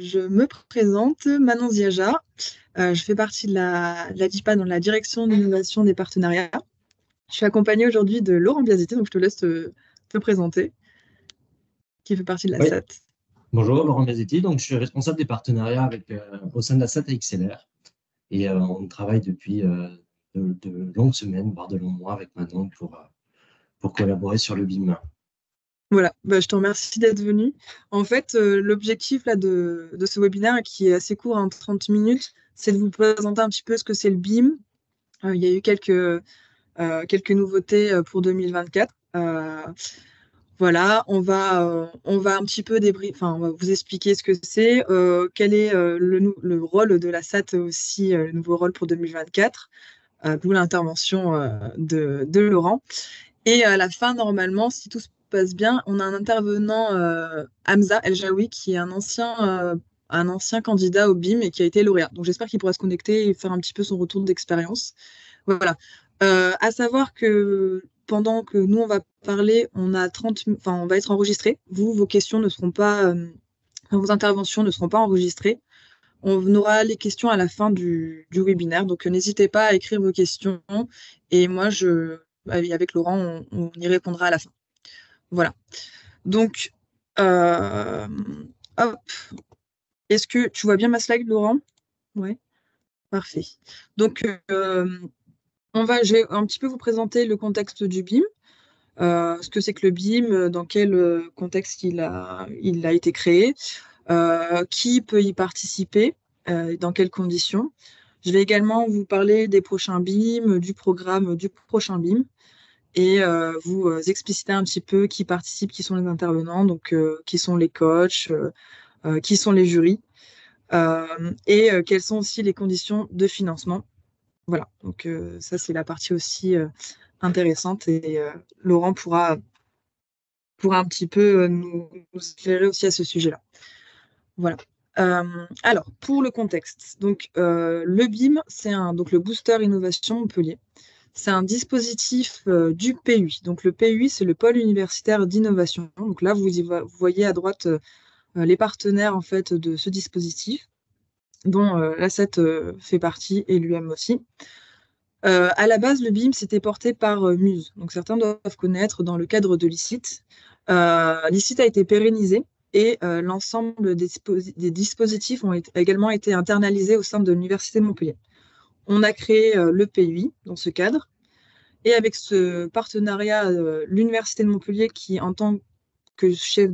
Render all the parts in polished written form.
je me présente, Manon Ziaja. Je fais partie de la DIPA dans la direction d'innovation des partenariats. Je suis accompagnée aujourd'hui de Laurent Biasité, donc je te laisse te présenter, qui fait partie de la Oui, SAT. bonjour, Laurent Gazzetti. Donc, je suis responsable des partenariats au sein de la SAT et XLR. Et on travaille depuis de longues semaines, voire de longs mois avec Manon pour collaborer sur le BIM. Voilà, je te remercie d'être venu. En fait, l'objectif là, de ce webinaire, qui est assez court, en 30 minutes, c'est de vous présenter un petit peu ce que c'est le BIM. Il y a eu quelques nouveautés pour 2024. Voilà, on va un petit peu enfin, on va vous expliquer ce que c'est, quel est le rôle de la SAT aussi, le nouveau rôle pour 2024, d'où l'intervention de Laurent. Et à la fin, normalement, si tout se passe bien, on a un intervenant, Hamza El Jaoui, qui est un ancien candidat au BIM et qui a été lauréat. Donc j'espère qu'il pourra se connecter et faire un petit peu son retour d'expérience. Voilà. À savoir que pendant que nous, on va parler, enfin, on va être enregistré. Vos questions ne seront pas, vos interventions ne seront pas enregistrées. On aura les questions à la fin du webinaire. Donc, n'hésitez pas à écrire vos questions. Et moi, avec Laurent, on y répondra à la fin. Voilà. Donc, euh, hop. Est-ce que tu vois bien ma slide, Laurent? Oui, parfait. Donc, je vais un petit peu vous présenter le contexte du BIM. Ce que c'est que le BIM, dans quel contexte il a été créé, qui peut y participer, dans quelles conditions. Je vais également vous parler des prochains BIM, du programme du prochain BIM, et vous expliciter un petit peu qui participe, qui sont les intervenants, donc qui sont les coachs, qui sont les jurys, et quelles sont aussi les conditions de financement. Voilà, donc ça c'est la partie aussi intéressante, et Laurent pourra un petit peu nous éclairer aussi à ce sujet-là. Voilà. Alors, pour le contexte, donc le BIM, donc le Booster Innovation Montpellier. C'est un dispositif du PUI. Donc le PUI, c'est le pôle universitaire d'innovation. Donc là, vous voyez à droite les partenaires en fait de ce dispositif, dont l'ASSET fait partie et l'UM aussi. À la base, le BIM, c'était porté par Muse. Donc certains doivent connaître dans le cadre de l'ICIT. L'ICIT a été pérennisé et l'ensemble des dispositifs ont également été internalisés au sein de l'Université de Montpellier. On a créé le PUI dans ce cadre. Et avec ce partenariat, l'Université de Montpellier, qui en tant que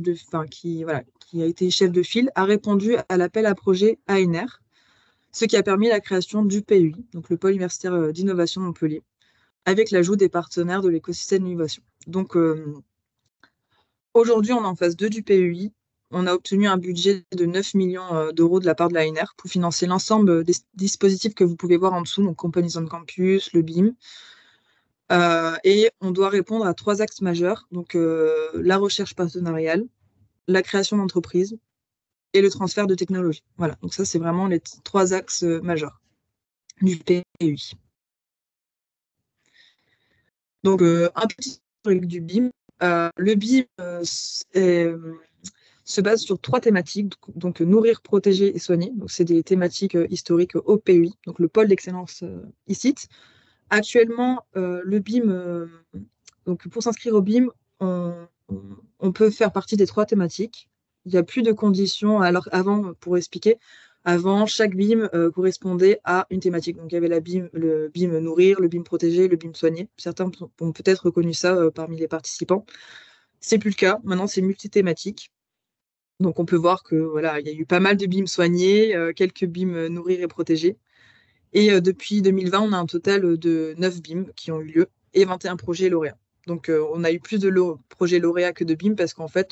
qui a été chef de file, a répondu à l'appel à projet ANR, ce qui a permis la création du PUI, donc le pôle universitaire d'innovation de Montpellier, avec l'ajout des partenaires de l'écosystème d'innovation. Donc aujourd'hui, on est en phase 2 du PUI. On a obtenu un budget de 9 millions d'euros de la part de l'ANR pour financer l'ensemble des dispositifs que vous pouvez voir en dessous, donc Companies on Campus, le BIM. Et on doit répondre à 3 axes majeurs, donc la recherche partenariale, la création d'entreprises et le transfert de technologie. Voilà, donc ça, c'est vraiment les 3 axes majeurs du PUI. Donc, un petit historique du BIM. Le BIM se base sur 3 thématiques, donc nourrir, protéger et soigner. Donc, c'est des thématiques historiques au PUI, donc le pôle d'excellence ICIT. Actuellement, le BIM, donc pour s'inscrire au BIM, on peut faire partie des 3 thématiques. Il n'y a plus de conditions. Alors avant, pour expliquer, avant, chaque BIM correspondait à une thématique. Donc il y avait le BIM nourrir, le BIM protéger, le BIM soigner. Certains ont peut-être reconnu ça parmi les participants. C'est plus le cas. Maintenant, c'est multithématique. Donc on peut voir que voilà, il y a eu pas mal de BIM soignés, quelques BIM nourrir et protéger. Et depuis 2020, on a un total de 9 BIM qui ont eu lieu et 21 projets lauréats. Donc, on a eu plus de projets lauréats que de BIM parce qu'en fait,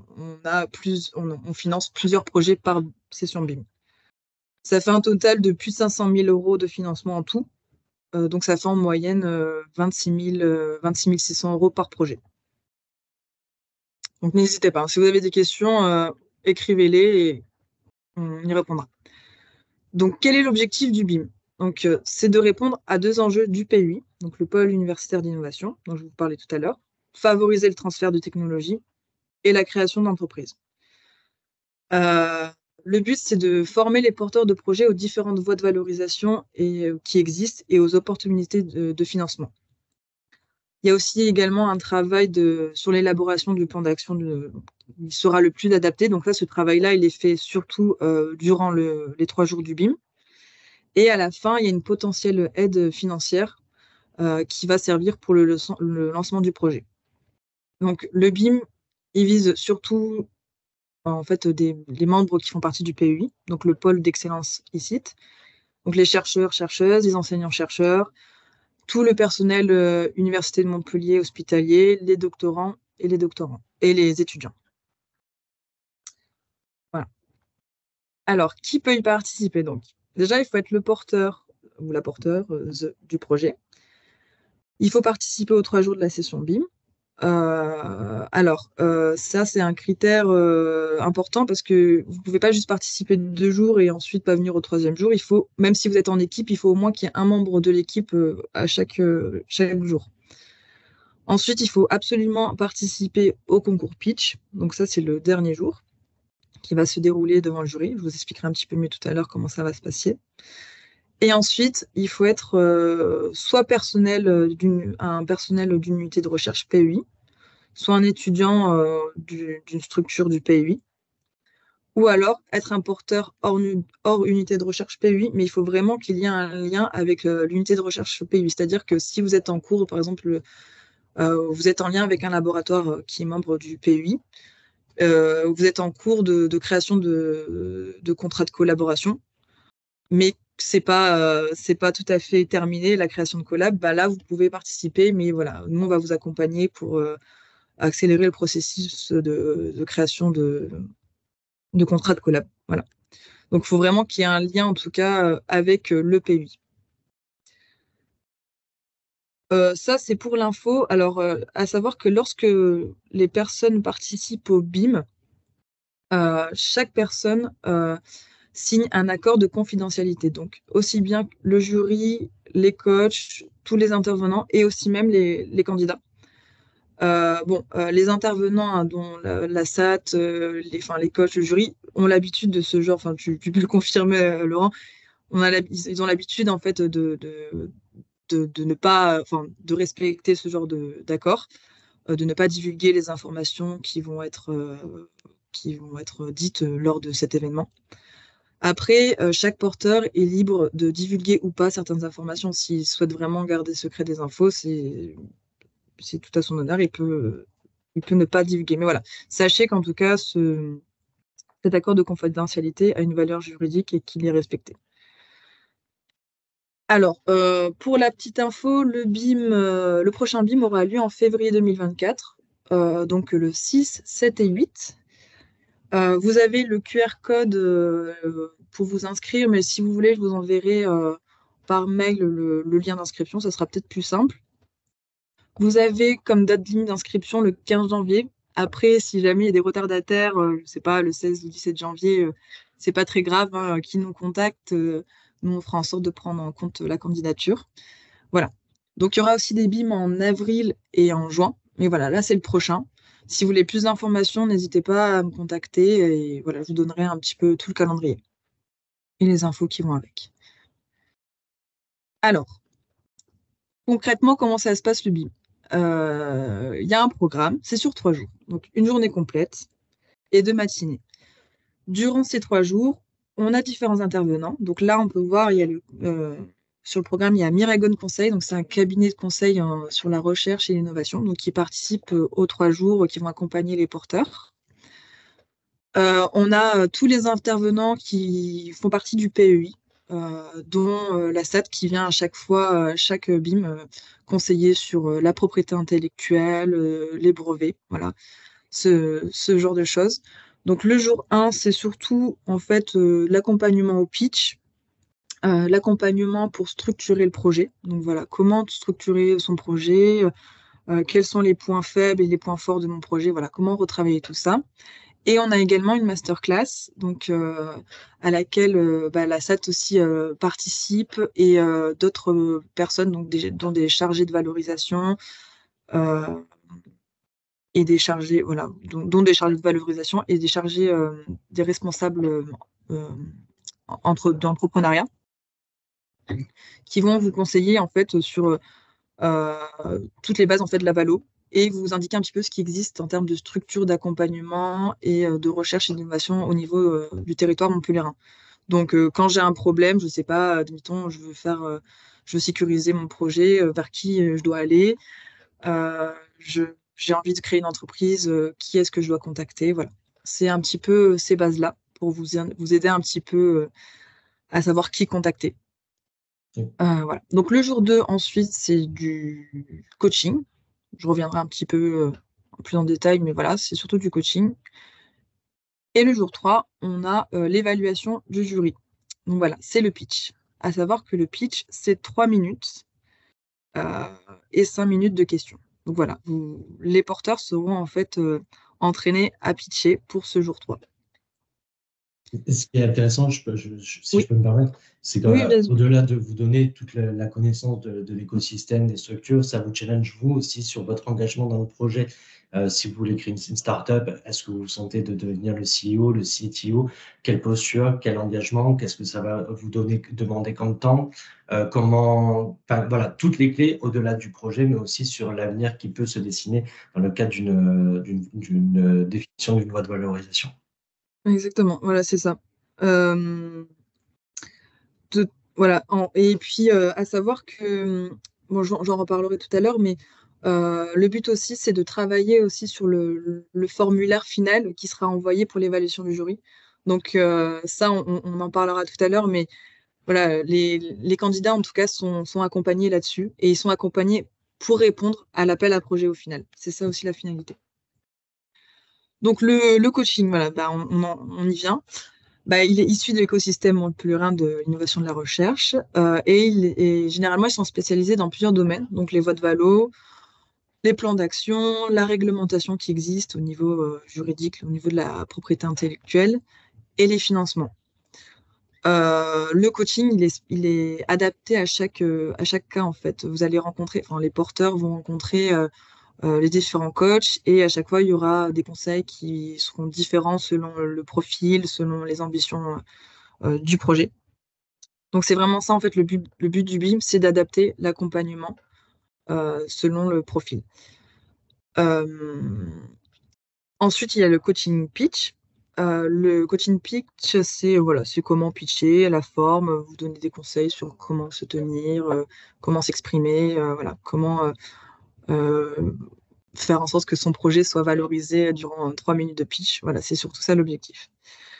on finance plusieurs projets par session BIM. Ça fait un total de plus de 500 000 euros de financement en tout. Donc, ça fait en moyenne 26 600 euros par projet. Donc, n'hésitez pas. Si vous avez des questions, écrivez-les et on y répondra. Donc, quel est l'objectif du BIM? Donc, c'est de répondre à 2 enjeux du PUI, donc le pôle universitaire d'innovation, dont je vous parlais tout à l'heure, favoriser le transfert de technologie et la création d'entreprises. Le but, c'est de former les porteurs de projets aux différentes voies de valorisation qui existent et aux opportunités de financement. Il y a aussi également un travail sur l'élaboration du plan d'action qui sera le plus adapté. Donc là, ce travail-là, il est fait surtout durant les 3 jours du BIM. Et à la fin, il y a une potentielle aide financière qui va servir pour le lancement du projet. Donc le BIM, il vise surtout en fait les membres qui font partie du PEI, donc le pôle d'excellence ICIT, donc les chercheurs, chercheuses, les enseignants, chercheurs, tout le personnel Université de Montpellier hospitalier, les doctorants et les étudiants. Voilà. Alors, qui peut y participer donc? Déjà, il faut être le porteur ou la porteuse du projet. Il faut participer aux 3 jours de la session BIM. Ça, c'est un critère important parce que vous ne pouvez pas juste participer 2 jours et ensuite pas venir au 3e jour. Il faut, même si vous êtes en équipe, il faut au moins qu'il y ait un membre de l'équipe à chaque jour. Ensuite, il faut absolument participer au concours pitch. Donc ça, c'est le dernier jour qui va se dérouler devant le jury. Je vous expliquerai un petit peu mieux tout à l'heure comment ça va se passer. Et ensuite, il faut être soit un personnel d'une unité de recherche PEI, soit un étudiant d'une structure du PEI, ou alors être un porteur hors unité de recherche PEI, mais il faut vraiment qu'il y ait un lien avec l'unité de recherche PEI. C'est-à-dire que si vous êtes en cours, par exemple, vous êtes en lien avec un laboratoire qui est membre du PEI, vous êtes en cours de création de contrats de collaboration, mais c'est pas tout à fait terminé la création de collab, bah là vous pouvez participer, mais voilà, nous on va vous accompagner pour accélérer le processus de création de contrats de collab. Voilà. Donc il faut vraiment qu'il y ait un lien en tout cas avec le PEI. Ça, c'est pour l'info. Alors, à savoir que lorsque les personnes participent au BIM, chaque personne signe un accord de confidentialité. Donc, aussi bien le jury, les coachs, tous les intervenants et aussi même les candidats. Les intervenants, hein, dont la SAT, les coachs, le jury, ont l'habitude de ce genre, enfin, tu peux le confirmer, Laurent, ils ont l'habitude, en fait, de ne pas, enfin, de respecter ce genre d'accord, de ne pas divulguer les informations qui vont être dites lors de cet événement. Après, chaque porteur est libre de divulguer ou pas certaines informations. S'il souhaite vraiment garder secret des infos, c'est tout à son honneur, il peut ne pas divulguer. Mais voilà, sachez qu'en tout cas, cet accord de confidentialité a une valeur juridique et qu'il est respecté. Alors, pour la petite info, le prochain BIM aura lieu en février 2024, donc le 6, 7 et 8. Vous avez le QR code pour vous inscrire, mais si vous voulez, je vous enverrai par mail le lien d'inscription, ça sera peut-être plus simple. Vous avez comme date limite d'inscription le 15 janvier. Après, si jamais il y a des retardataires, je ne sais pas, le 16 ou 17 janvier, c'est pas très grave, hein, qui nous contacte, nous on fera en sorte de prendre en compte la candidature. Voilà. Donc il y aura aussi des BIM en avril et en juin. Mais voilà, là c'est le prochain. Si vous voulez plus d'informations, n'hésitez pas à me contacter et voilà, je vous donnerai un petit peu tout le calendrier et les infos qui vont avec. Alors, concrètement, comment ça se passe le BIM? Il y a un programme, c'est sur 3 jours, donc une journée complète et 2 matinées. Durant ces 3 jours, on a différents intervenants. Donc là, on peut voir, sur le programme, il y a Miragon Conseil, donc c'est un cabinet de conseil sur la recherche et l'innovation, donc qui participe aux 3 jours, qui vont accompagner les porteurs. On a tous les intervenants qui font partie du PEI, dont la SAT qui vient à chaque fois, chaque BIM, conseiller sur la propriété intellectuelle, les brevets, voilà, ce genre de choses. Donc le jour 1, c'est surtout en fait l'accompagnement au pitch, l'accompagnement pour structurer le projet. Donc voilà, comment structurer son projet, quels sont les points faibles et les points forts de mon projet, voilà, comment retravailler tout ça. Et on a également une masterclass, donc à laquelle la SAT aussi participe et d'autres personnes, donc dont des chargés de valorisation, et des chargés, voilà, dont des chargés de valorisation et des chargés, des responsables d'entrepreneuriat qui vont vous conseiller en fait sur toutes les bases en fait de la valo et vous indiquer un petit peu ce qui existe en termes de structure d'accompagnement et de recherche et d'innovation au niveau du territoire montpelliérain. Donc, quand j'ai un problème, je ne sais pas, admettons, je veux sécuriser mon projet, vers qui je dois aller, euh, je, j'ai envie de créer une entreprise, qui est-ce que je dois contacter, voilà. C'est un petit peu ces bases-là pour vous aider un petit peu à savoir qui contacter. Voilà. Donc, le jour 2 ensuite, c'est du coaching. Je reviendrai un petit peu plus en détail, mais voilà, c'est surtout du coaching. Et le jour 3, on a l'évaluation du jury. Donc voilà, c'est le pitch. À savoir que le pitch, c'est 3 minutes euh, et 5 minutes de questions. Donc voilà, les porteurs seront en fait entraînés à pitcher pour ce jour 3. Ce qui est intéressant, si Oui, je peux me permettre, c'est oui, vas-y. qu'au-delà de vous donner toute la connaissance de l'écosystème, des structures, ça vous challenge vous aussi sur votre engagement dans le projet. Si vous voulez créer une start-up, est-ce que vous vous sentez de devenir le CEO, le CTO? Quelle posture, quel engagement? Qu'est-ce que ça va vous demander comme temps? Enfin, voilà, toutes les clés au-delà du projet, mais aussi sur l'avenir qui peut se dessiner dans le cadre d'une définition d'une loi de valorisation. Exactement, voilà, c'est ça. Euh, de- voilà, et puis à savoir que, bon, j'en reparlerai tout à l'heure, mais le but aussi, c'est de travailler aussi sur le formulaire final qui sera envoyé pour l'évaluation du jury. Donc ça, on en parlera tout à l'heure, mais voilà, les candidats, en tout cas, sont accompagnés là-dessus, et ils sont accompagnés pour répondre à l'appel à projet au final. C'est ça aussi la finalité. Donc le coaching, voilà, bah, on y vient. Bah, il est issu de l'écosystème montpelliérain de l'innovation de la recherche et généralement ils sont spécialisés dans plusieurs domaines, donc les voies de valo, les plans d'action, la réglementation qui existe au niveau juridique, au niveau de la propriété intellectuelle et les financements. Le coaching, il est adapté à chaque cas en fait. Vous allez rencontrer, enfin les porteurs vont rencontrer les différents coachs et à chaque fois il y aura des conseils qui seront différents selon le profil, selon les ambitions du projet. Donc c'est vraiment ça en fait le but du BIM, c'est d'adapter l'accompagnement selon le profil. Euh, Ensuite, il y a le coaching pitch. Le coaching pitch, c'est voilà, c'est comment pitcher, la forme, vous donner des conseils sur comment se tenir, comment s'exprimer, voilà, comment euh, faire en sorte que son projet soit valorisé durant 3 minutes de pitch. Voilà, c'est surtout ça l'objectif.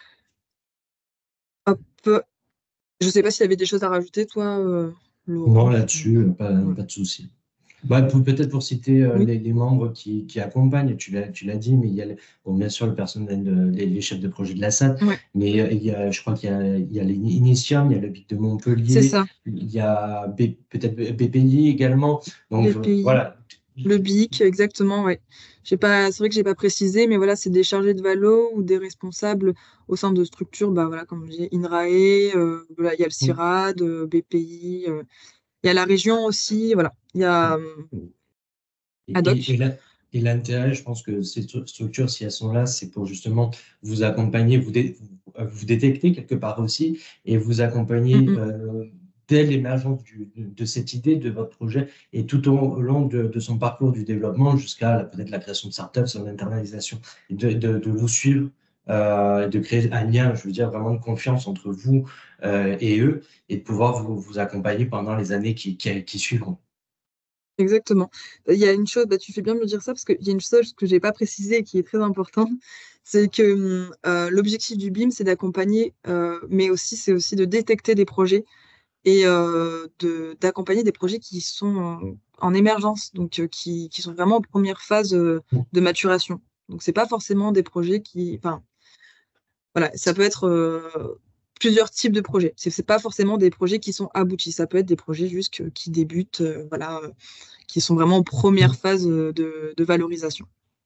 Hop. Je sais pas s'il y avait des choses à rajouter, toi, Non, Laurent. là-dessus, Ouais. pas de souci. Bah, peut-être pour citer Oui, les membres qui accompagnent, tu l'as dit, mais il y a, bon, bien sûr le personnel, les chefs de projet de la SAT, ouais, mais je crois il y a l'Initium, il y a le BIC de c'est Montpellier, ça. il y a peut-être BPI également. Donc Les pays, voilà. le BIC, exactement, ouais. J'ai pas, c'est vrai que j'ai pas précisé, mais voilà, c'est des chargés de valo ou des responsables au sein de structures, bah voilà, comme je dis, INRAE, voilà, il y a le CIRAD, BPI, il y a la région aussi, voilà, il y a Et, et, ADOC. et là- et l'intérêt, je pense que ces structures, si elles sont là, c'est pour justement vous accompagner, vous détecter quelque part aussi et vous Mm, accompagner mm. dès l'émergence de cette idée, de votre projet et tout au long de son parcours du développement jusqu'à peut-être la création de start-up, son internalisation, et de vous suivre, de créer un lien, je veux dire, vraiment de confiance entre vous et eux et de pouvoir vous accompagner pendant les années qui suivront. Exactement. Il y a une chose, bah, tu fais bien de me dire ça parce qu'il y a une chose que j'ai pas précisée et qui est très importante, c'est que l'objectif du BIM, c'est d'accompagner, mais aussi c'est aussi de détecter des projets et d'accompagner des projets qui sont en émergence, donc qui sont vraiment en première phase de maturation. Donc c'est pas forcément des projets qui, enfin voilà, ça peut être plusieurs types de projets. C'est pas forcément des projets qui sont aboutis. Ça peut être des projets juste qui débutent, voilà, qui sont vraiment en première phase de valorisation.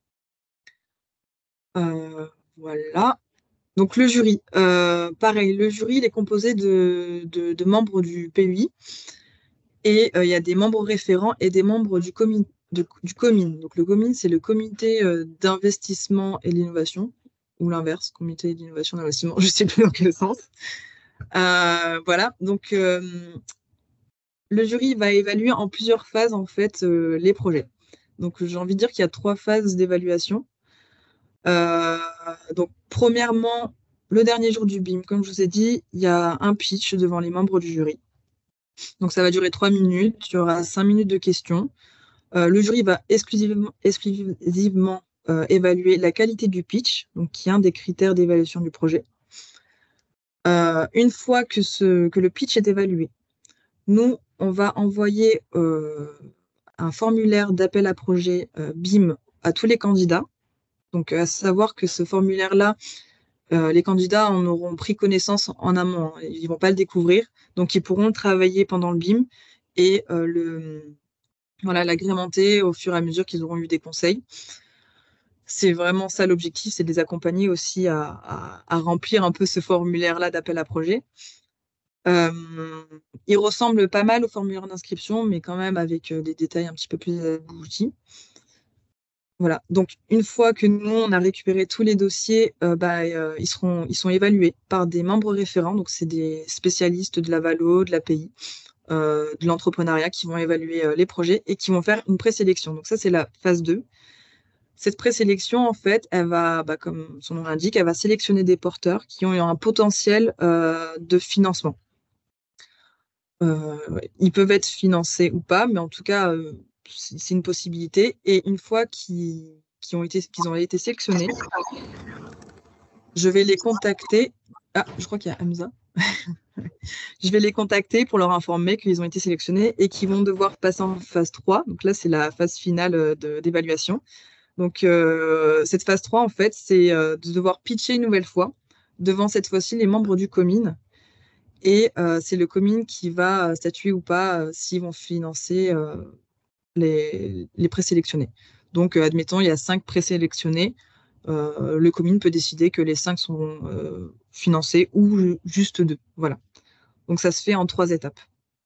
Euh, voilà. Donc le jury, pareil, le jury il est composé de membres du PUI et il y a des membres référents et des membres du COMIN. Donc le COMIN, c'est le comité d'investissement et d'innovation, ou l'inverse, comité d'innovation et d'investissement, je ne sais plus dans quel sens. Voilà, donc le jury va évaluer en plusieurs phases en fait les projets. Donc j'ai envie de dire qu'il y a 3 phases d'évaluation. Donc premièrement, le dernier jour du BIM, comme je vous ai dit, il y a un pitch devant les membres du jury. Donc ça va durer 3 minutes, il y aura 5 minutes de questions. Le jury va exclusivement évaluer la qualité du pitch, donc qui est un des critères d'évaluation du projet. Une fois que le pitch est évalué, nous, on va envoyer un formulaire d'appel à projet BIM à tous les candidats. Donc, à savoir que ce formulaire-là, les candidats en auront pris connaissance en amont, hein. Ils ne vont pas le découvrir. Donc, ils pourront le travailler pendant le BIM et l'agrémenter au fur et à mesure qu'ils auront eu des conseils. C'est vraiment ça l'objectif, c'est de les accompagner aussi à remplir un peu ce formulaire-là d'appel à projet. Il ressemble pas mal au formulaire d'inscription, mais quand même avec des détails un petit peu plus aboutis. Voilà. Donc, une fois que nous, on a récupéré tous les dossiers, ils sont évalués par des membres référents. Donc, c'est des spécialistes de la Valo, de l'API, de l'entrepreneuriat qui vont évaluer les projets et qui vont faire une présélection. Donc, ça, c'est la phase 2. Cette présélection, en fait, elle va, comme son nom l'indique, elle va sélectionner des porteurs qui ont eu un potentiel de financement. Ils peuvent être financés ou pas, mais en tout cas, c'est une possibilité. Et une fois qu'ils ont été sélectionnés, je vais les contacter. Ah, je crois qu'il y a Hamza. Je vais les contacter pour leur informer qu'ils ont été sélectionnés et qu'ils vont devoir passer en phase 3. Donc là, c'est la phase finale d'évaluation. Donc, cette phase 3, en fait, c'est de devoir pitcher une nouvelle fois devant cette fois-ci les membres du COMIN. Et c'est le COMIN qui va statuer ou pas s'ils vont financer les présélectionnés. Donc, admettons, il y a 5 présélectionnés. Le COMIN peut décider que les 5 sont financés ou juste 2. Voilà. Donc, ça se fait en 3 étapes.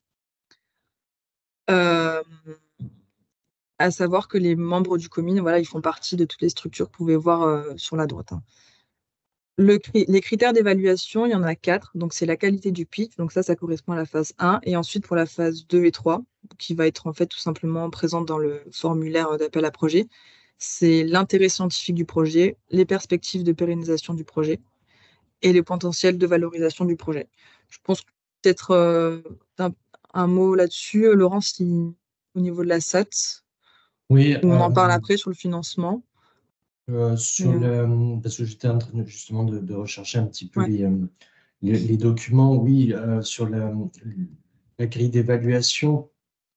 À savoir que les membres du COMIN, voilà, ils font partie de toutes les structures que vous pouvez voir sur la droite, hein. Les critères d'évaluation, il y en a 4. Donc, c'est la qualité du pitch. Donc, ça correspond à la phase 1. Et ensuite, pour la phase 2 et 3, qui va être en fait tout simplement présente dans le formulaire d'appel à projet, c'est l'intérêt scientifique du projet, les perspectives de pérennisation du projet et les potentiels de valorisation du projet. Je pense que peut-être un mot là-dessus, Laurence, au niveau de la SAT, Oui, où on en parle après sur le financement. parce que j'étais en train justement de rechercher un petit peu Ouais. les documents, oui, sur la grille d'évaluation.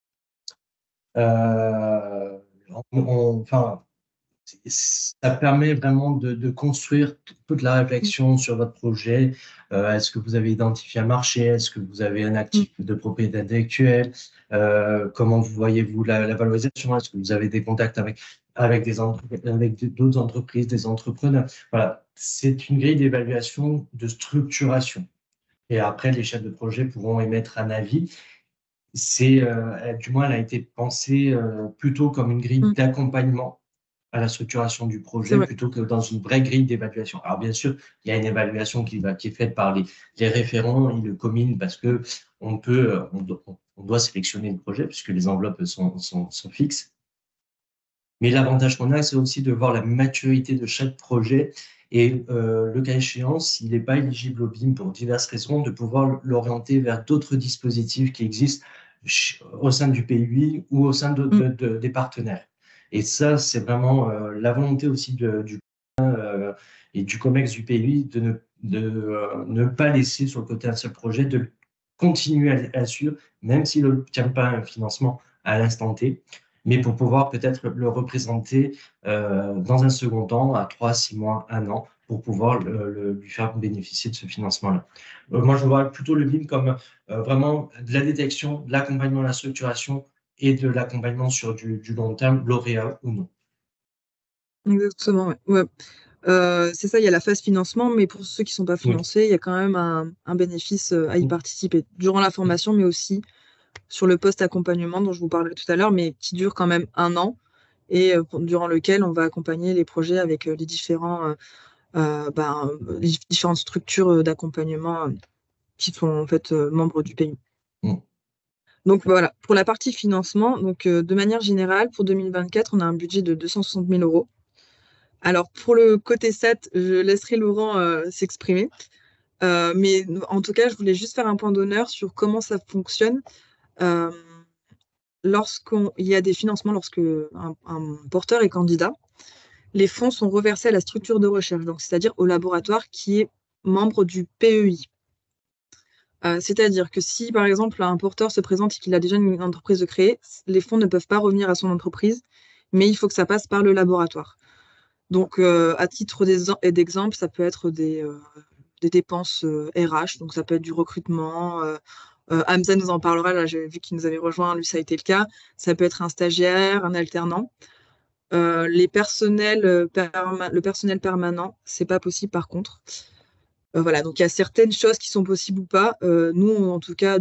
Enfin, ça permet vraiment de construire toute la réflexion sur votre projet. Est-ce que vous avez identifié un marché? Est-ce que vous avez un actif de propriété intellectuelle? Comment vous voyez-vous la valorisation? Est-ce que vous avez des contacts avec d'autres entreprises, des entrepreneurs? Voilà, c'est une grille d'évaluation de structuration. Et après, les chefs de projet pourront émettre un avis. Du moins, elle a été pensée plutôt comme une grille d'accompagnement à la structuration du projet plutôt que dans une vraie grille d'évaluation. Alors, bien sûr, il y a une évaluation qui est faite par les référents et le COMIN parce que on doit sélectionner le projet puisque les enveloppes sont fixes. Mais l'avantage qu'on a, c'est aussi de voir la maturité de chaque projet et le cas échéant, s'il n'est pas éligible au BIM pour diverses raisons, de pouvoir l'orienter vers d'autres dispositifs qui existent au sein du PUI ou au sein des partenaires. Et ça, c'est vraiment la volonté aussi et du COMEX du PUI de ne pas laisser sur le côté un seul projet, de continuer à suivre, même s'il n'obtient pas un financement à l'instant T, mais pour pouvoir peut-être le représenter dans un second temps, à 3, 6 mois, 1 an, pour pouvoir lui faire bénéficier de ce financement-là. Moi, je vois plutôt le BIM comme vraiment de la détection, de l'accompagnement à la structuration et de l'accompagnement sur du long terme, lauréat ou non. Exactement, ouais. Ouais. C'est ça, il y a la phase financement, mais pour ceux qui ne sont pas financés, il y a quand même un bénéfice à y participer durant la formation, mais aussi sur le poste accompagnement dont je vous parlerai tout à l'heure, mais qui dure quand même 1 an et durant lequel on va accompagner les projets avec les différentes structures d'accompagnement qui sont en fait membres du pays. Mm. Donc voilà, pour la partie financement, donc, de manière générale, pour 2024, on a un budget de 260 000 euros. Alors pour le côté SAT, je laisserai Laurent s'exprimer. Mais en tout cas, je voulais juste faire un point d'honneur sur comment ça fonctionne. Euh, Lorsqu'il y a des financements, lorsque un porteur est candidat, les fonds sont reversés à la structure de recherche, donc c'est-à-dire au laboratoire qui est membre du PEI. C'est-à-dire que si, par exemple, un porteur se présente et qu'il a déjà une entreprise de créer, les fonds ne peuvent pas revenir à son entreprise, mais il faut que ça passe par le laboratoire. Donc, à titre d'exemple, ça peut être des dépenses RH, donc ça peut être du recrutement. Hamza nous en parlera, là, j'ai vu qu'il nous avait rejoint, lui, ça a été le cas. Ça peut être un stagiaire, un alternant. Le personnel permanent, c'est pas possible par contre. Voilà, donc il y a certaines choses qui sont possibles ou pas. Nous, en tout cas,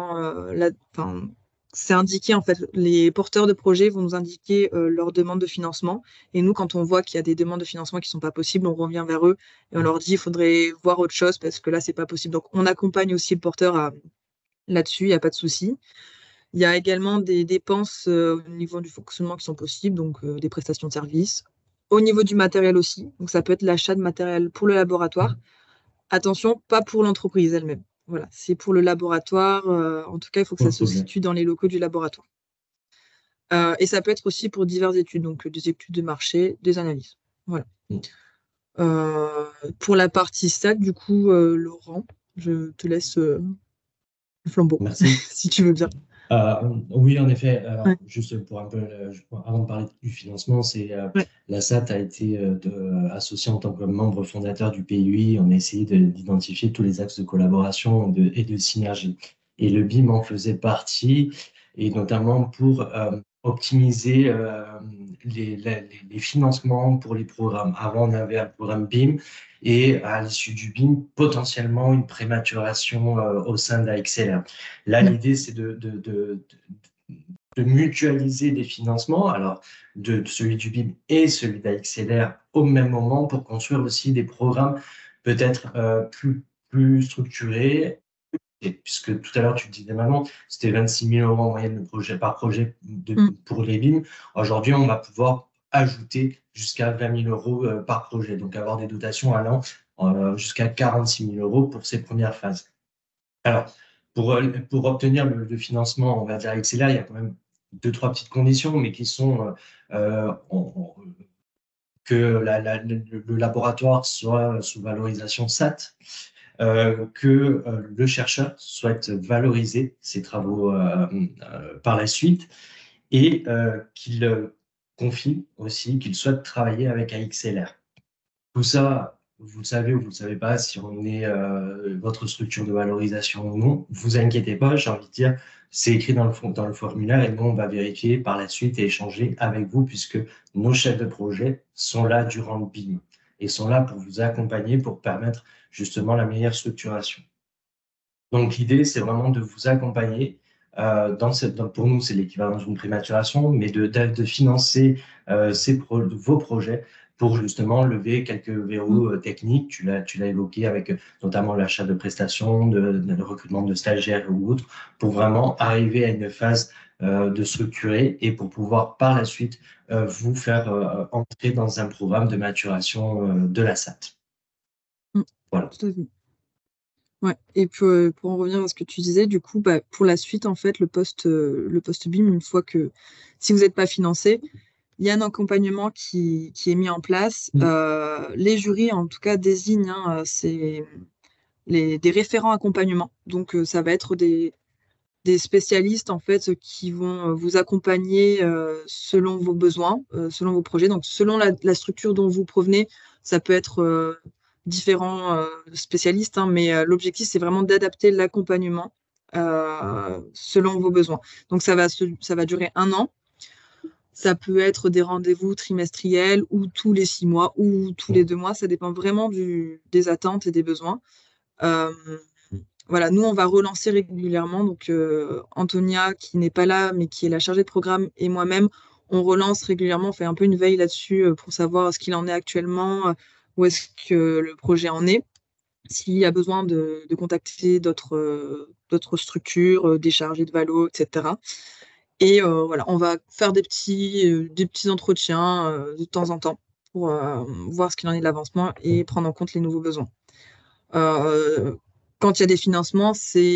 c'est indiqué en fait, les porteurs de projets vont nous indiquer leur demande de financement. Et nous, quand on voit qu'il y a des demandes de financement qui ne sont pas possibles, on revient vers eux et on leur dit il faudrait voir autre chose parce que là, c'est pas possible. Donc, on accompagne aussi le porteur là-dessus, il n'y a pas de souci. Il y a également des dépenses au niveau du fonctionnement qui sont possibles, donc des prestations de services. Au niveau du matériel aussi, donc ça peut être l'achat de matériel pour le laboratoire. Attention, pas pour l'entreprise elle-même. Voilà, c'est pour le laboratoire. En tout cas, il faut que Pour ça le se projet. situe dans les locaux du laboratoire. Et ça peut être aussi pour diverses études, donc des études de marché, des analyses. Voilà. Mm. Pour la partie stack, du coup, Laurent, je te laisse le flambeau, Merci. si tu veux bien. Oui, en effet. Alors, Ouais, juste pour un peu, avant de parler du financement, ouais, la SAT a été associée en tant que membre fondateur du PUI. On a essayé d'identifier tous les axes de collaboration et de synergie. Et le BIM en faisait partie, et notamment pour optimiser les financements pour les programmes. Avant, on avait un programme BIM et à l'issue du BIM, potentiellement une prématuration au sein de la XLR. Là, mm, l'idée, c'est de mutualiser les financements, alors de celui du BIM et celui d'AXLR au même moment pour construire aussi des programmes peut-être plus structurés. Et puisque tout à l'heure, tu disais maintenant, c'était 26 000 euros en moyenne par projet mm. pour les BIM. Aujourd'hui, on va pouvoir ajouter jusqu'à 20 000 euros par projet, donc avoir des dotations allant jusqu'à 46 000 euros pour ces premières phases. Alors, pour obtenir le financement, on va dire XLR, il y a quand même deux, trois petites conditions, mais qui sont que le laboratoire soit sous valorisation SAT, que le chercheur souhaite valoriser ses travaux par la suite et qu'il confie aussi qu'il souhaite travailler avec AXLR. Tout ça, vous le savez ou vous ne le savez pas, si on est votre structure de valorisation ou non, vous inquiétez pas, j'ai envie de dire, c'est écrit dans le formulaire et nous, on va vérifier par la suite et échanger avec vous puisque nos chefs de projet sont là durant le BIM et sont là pour vous accompagner, pour permettre justement la meilleure structuration. Donc, l'idée, c'est vraiment de vous accompagner. Pour nous, c'est l'équivalent d'une prématuration, mais de financer vos projets pour justement lever quelques Mm. verrous techniques. Tu l'as évoqué avec notamment l'achat de prestations, le recrutement de stagiaires ou autres, pour vraiment arriver à une phase de structurer et pour pouvoir par la suite vous faire entrer dans un programme de maturation de la SAT. Mm. Voilà. Tout à fait. Ouais. Et pour en revenir à ce que tu disais, du coup, bah, pour la suite, en fait, le poste BIM, une fois que si vous n'êtes pas financé, il y a un accompagnement qui est mis en place. Les jurys, en tout cas, désignent des référents accompagnement. Donc, ça va être des spécialistes, en fait, qui vont vous accompagner selon vos besoins, selon vos projets. Donc, selon la structure dont vous provenez, ça peut être différents spécialistes, hein, mais l'objectif, c'est vraiment d'adapter l'accompagnement selon vos besoins. Donc, ça va durer 1 an. Ça peut être des rendez-vous trimestriels ou tous les 6 mois ou tous les 2 mois. Ça dépend vraiment des attentes et des besoins. Euh, voilà, nous, on va relancer régulièrement. Donc, Antonia, qui n'est pas là, mais qui est la chargée de programme, et moi-même, on relance régulièrement, on fait un peu une veille là-dessus pour savoir ce qu'il en est actuellement, où est-ce que le projet en est, s'il y a besoin de contacter d'autres structures, des chargés de valo, etc. Et voilà, on va faire des petits entretiens de temps en temps pour voir ce qu'il en est de l'avancement et prendre en compte les nouveaux besoins. Euh, Quand il y a des financements,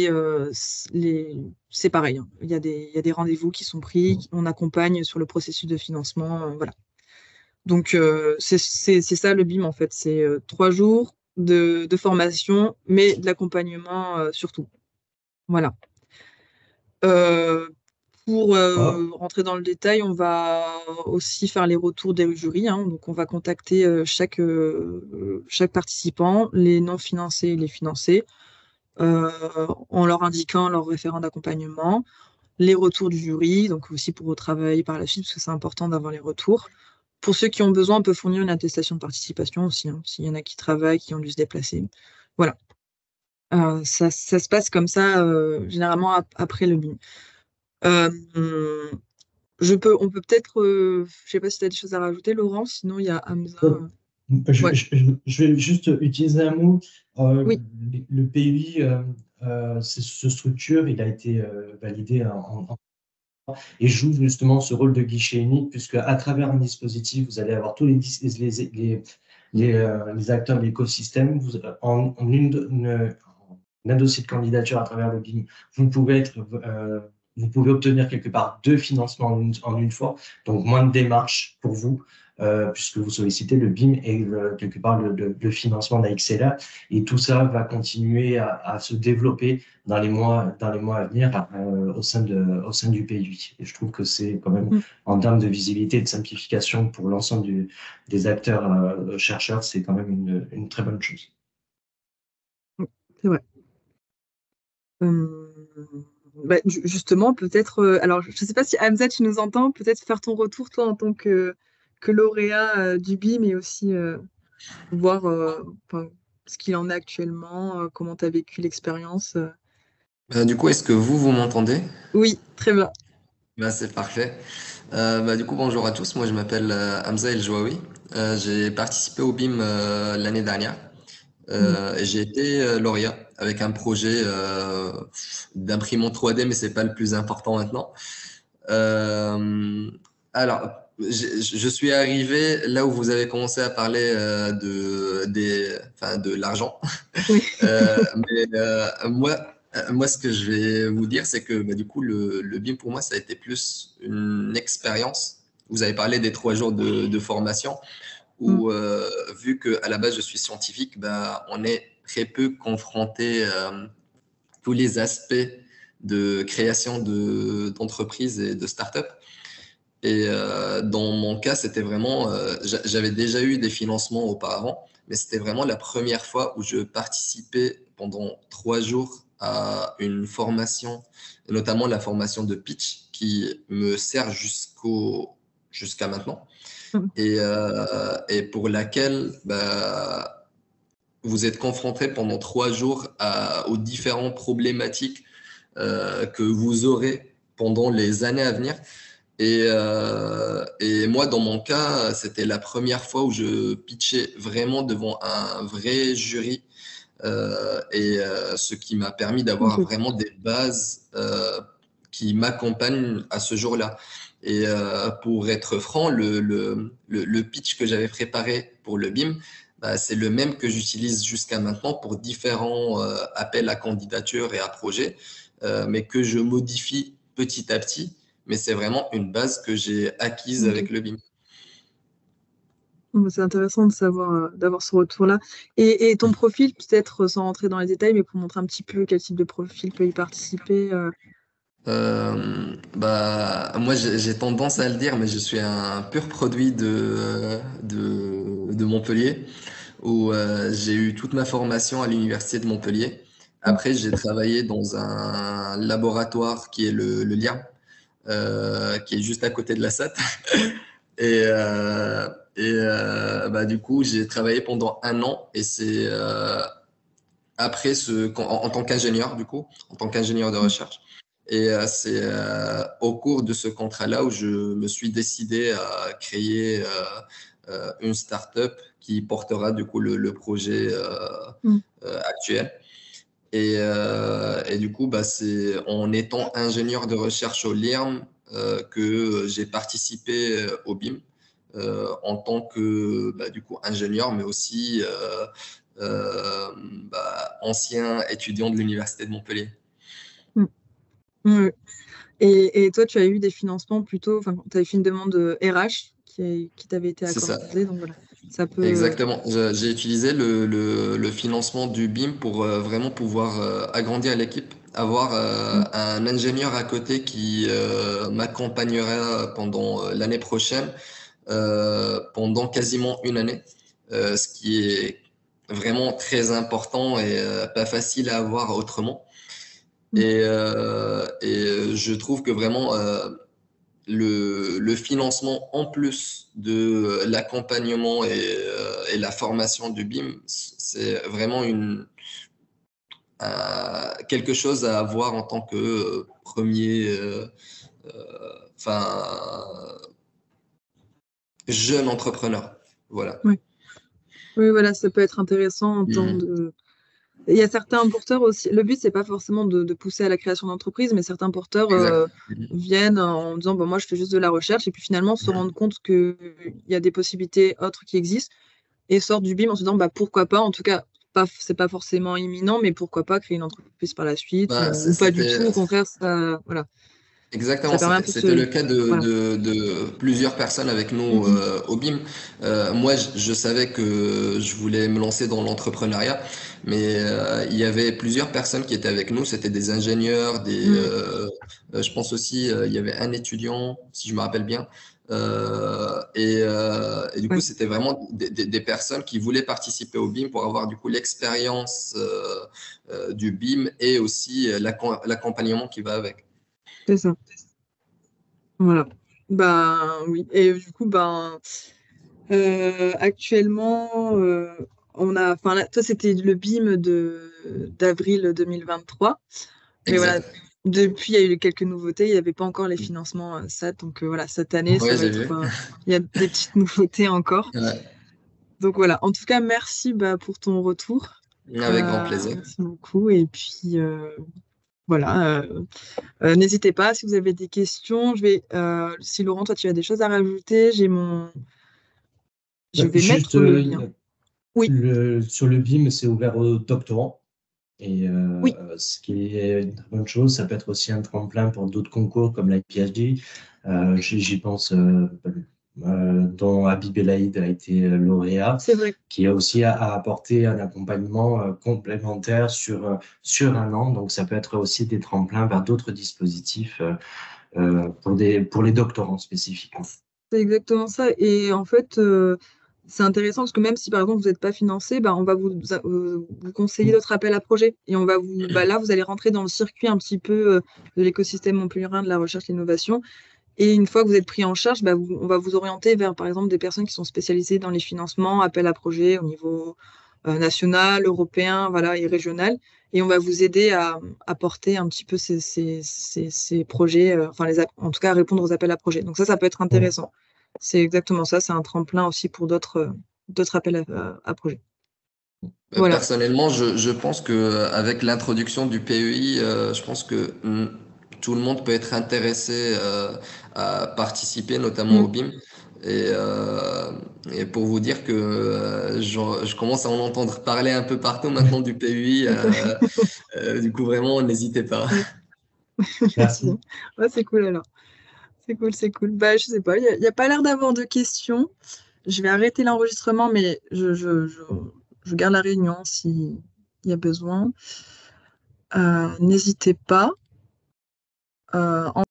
c'est pareil, hein. Il y a des rendez-vous qui sont pris, on accompagne sur le processus de financement, voilà. Donc, c'est ça le BIM en fait, c'est 3 jours de formation, mais de l'accompagnement surtout. Voilà. Euh, pour Ah, rentrer dans le détail, on va aussi faire les retours des jurys, hein. Donc, on va contacter chaque participant, les non financés et les financés, en leur indiquant leur référent d'accompagnement, les retours du jury, donc aussi pour retravailler par la suite, parce que c'est important d'avoir les retours. Pour ceux qui ont besoin, on peut fournir une attestation de participation aussi, hein, s'il y en a qui travaillent, qui ont dû se déplacer. Voilà. Ça se passe comme ça, généralement après le BIM. Euh, on peut peut-être, je sais pas si tu as des choses à rajouter, Laurent, sinon il y a Hamza. Ouais, je vais juste utiliser un mot. oui. Le PUI se structure, il a été validé et joue justement ce rôle de guichet unique, puisque à travers un dispositif, vous allez avoir tous les acteurs de l'écosystème. Un dossier de candidature à travers le BIM, vous pouvez obtenir quelque part 2 financements en une fois, donc moins de démarches pour vous, puisque vous sollicitez le BIM et quelque part le financement d'Axela. Et tout ça va continuer à se développer dans les mois à venir au sein du pays. Et je trouve que c'est quand même, Mm, en termes de visibilité et de simplification pour l'ensemble des acteurs chercheurs, c'est quand même une très bonne chose. mm, c'est vrai. Euh, Justement, peut-être. Alors, je ne sais pas si Hamza, tu nous entends, peut-être faire ton retour, toi, en tant que lauréat du BIM, mais aussi voir enfin, ce qu'il en est actuellement, comment tu as vécu l'expérience. Du coup, est-ce que vous m'entendez? Oui, très bien. C'est parfait. Du coup, bonjour à tous. Moi, je m'appelle Hamza El Jouaoui. J'ai participé au BIM l'année dernière Mm. et j'ai été lauréat avec un projet d'imprimante 3D, mais c'est pas le plus important maintenant. Euh, alors, je suis arrivé là où vous avez commencé à parler de l'argent. Oui. Moi, ce que je vais vous dire, c'est que du coup, le BIM pour moi, ça a été plus une expérience. Vous avez parlé des 3 jours de formation, Mm. où vu qu'à la base, je suis scientifique, on est très peu confronté tous les aspects de création d'entreprises et de start-up. Et dans mon cas, c'était vraiment, j'avais déjà eu des financements auparavant, mais c'était vraiment la première fois où je participais pendant 3 jours à une formation, et notamment la formation de pitch, qui me sert jusqu'à maintenant, Mm. et pour laquelle vous êtes confronté pendant 3 jours aux différentes problématiques que vous aurez pendant les années à venir. Et moi, dans mon cas, c'était la première fois où je pitchais vraiment devant un vrai jury, ce qui m'a permis d'avoir Ok. vraiment des bases qui m'accompagnent à ce jour-là. Et pour être franc, le pitch que j'avais préparé pour le BIM, c'est le même que j'utilise jusqu'à maintenant pour différents appels à candidature et à projets, mais que je modifie petit à petit. Mais c'est vraiment une base que j'ai acquise Ok. avec le BIM. C'est intéressant de savoir, d'avoir ce retour-là. Et ton profil, peut-être sans rentrer dans les détails, mais pour montrer un petit peu quel type de profil peut y participer. Moi, j'ai tendance à le dire, mais je suis un pur produit de Montpellier, où j'ai eu toute ma formation à l'université de Montpellier. Après, j'ai travaillé dans un laboratoire qui est le LIA, qui est juste à côté de la SAT. Et, du coup, j'ai travaillé pendant un an et c'est après en tant qu'ingénieur, du coup, en tant qu'ingénieur de recherche. Et c'est au cours de ce contrat-là où je me suis décidé à créer une start-up qui portera du coup le projet actuel. Et du coup, bah, c'est en étant ingénieur de recherche au LIRM que j'ai participé au BIM en tant que du coup, ingénieur, mais aussi ancien étudiant de l'Université de Montpellier. Oui. Et toi, tu as eu des financements plutôt, enfin, tu as fait une demande RH qui t'avait été C'est ça. accordée, donc voilà, ça peut. Exactement. J'ai utilisé le financement du BIM pour vraiment pouvoir agrandir l'équipe, avoir un ingénieur à côté qui m'accompagnera pendant l'année prochaine, pendant quasiment une année, ce qui est vraiment très important et pas facile à avoir autrement. Et je trouve que vraiment le financement en plus de l'accompagnement et la formation du BIM, c'est vraiment quelque chose à avoir en tant que premier, jeune entrepreneur. Voilà. Oui. Oui, voilà, ça peut être intéressant en temps de. Il y a certains porteurs aussi. Le but, c'est pas forcément de pousser à la création d'entreprise, mais certains porteurs Exact. viennent en disant bon, moi, je fais juste de la recherche, et puis finalement se rendent compte qu'il y a des possibilités autres qui existent et sortent du BIM en se disant bah, pourquoi pas, en tout cas, c'est pas forcément imminent, mais pourquoi pas créer une entreprise par la suite ou pas du tout. Au contraire, ça, voilà, Exactement, ça permet un peu c'était le cas voilà. de plusieurs personnes avec nous au BIM. Moi, je savais que je voulais me lancer dans l'entrepreneuriat, mais il y avait plusieurs personnes qui étaient avec nous. C'était des ingénieurs, je pense aussi, il y avait un étudiant, si je me rappelle bien. Et du coup, Ouais. c'était vraiment des personnes qui voulaient participer au BIM pour avoir du coup l'expérience du BIM et aussi l'accompagnement qui va avec. C'est ça. Voilà. Ben oui. Et du coup, actuellement, on a. Enfin, toi, c'était le BIM d'avril 2023. Mais voilà, Exact. depuis, il y a eu quelques nouveautés. Il n'y avait pas encore les financements SAT. Donc voilà, cette année, ça Ouais, va j'ai être. vu. Il y a des petites nouveautés encore. Ouais, Donc voilà. En tout cas, merci pour ton retour. avec grand plaisir. Merci beaucoup. Et puis voilà. N'hésitez pas si vous avez des questions. Si Laurent, toi, tu as des choses à rajouter, je vais Juste mettre le lien. Oui, sur le BIM, c'est ouvert aux doctorants. Et oui, ce qui est une très bonne chose, ça peut être aussi un tremplin pour d'autres concours comme l'IPHD. J'y pense, dont Habib Belaïd a été lauréat, c'est vrai. qui a aussi apporté un accompagnement complémentaire sur un an. Donc, ça peut être aussi des tremplins vers d'autres dispositifs pour les doctorants spécifiquement. C'est exactement ça. Et en fait, c'est intéressant parce que même si par exemple vous n'êtes pas financé, on va vous conseiller d'autres appels à projets. Et là, vous allez rentrer dans le circuit un petit peu de l'écosystème montpelliérain de la recherche et l'innovation. Et une fois que vous êtes pris en charge, on va vous orienter vers par exemple des personnes qui sont spécialisées dans les financements, appels à projets au niveau national, européen, voilà, et régional. Et on va vous aider à porter un petit peu ces projets, en tout cas à répondre aux appels à projets. Donc ça peut être intéressant. C'est exactement ça, c'est un tremplin aussi pour d'autres appels à projets. Voilà, Personnellement, je pense que avec l'introduction du PEI, je pense que tout le monde peut être intéressé à participer, notamment au Mm. BIM. Et pour vous dire que je commence à en entendre parler un peu partout maintenant du PEI. Du coup, vraiment, n'hésitez pas. Ouais. Merci. Ouais, c'est cool alors. C'est cool, c'est cool. Je sais pas, il y a pas l'air d'avoir de questions. Je vais arrêter l'enregistrement, mais je garde la réunion s'il y a besoin. N'hésitez pas.